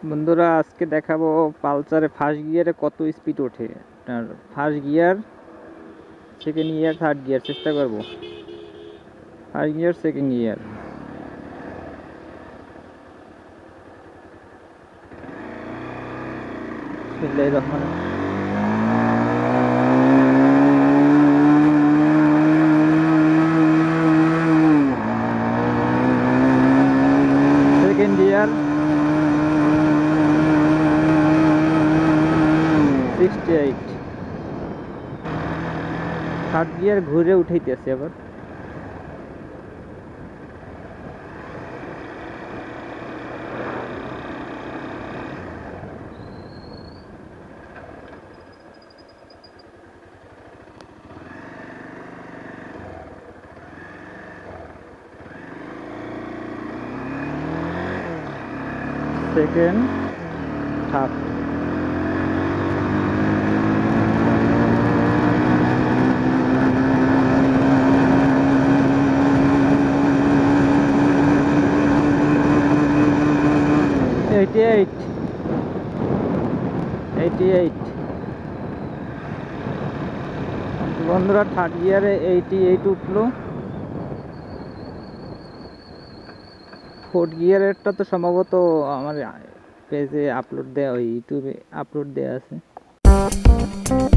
বন্ধুরা আজকে দেখাবো পালসারে ফার্স্ট গিয়ারে কত স্পিড ওঠে। আপনার first gear, second gear, third gear চেষ্টা করব। First gear, second gear. বিসমিল্লাহির রহমানির রহিম। সেকেন্ড গিয়ার 68, থার্ড গিয়ার ঘুরে উঠাইতেছে আবার। Second, third. 88, 88। বন্ধুরা থার্ড গিয়ারে 88 উঠলো। ফোর্থ গিয়ারেরটা তো সম্ভবত আমার পেজে আপলোড দেওয়া, ইউটিউবে আপলোড দেওয়া আছে।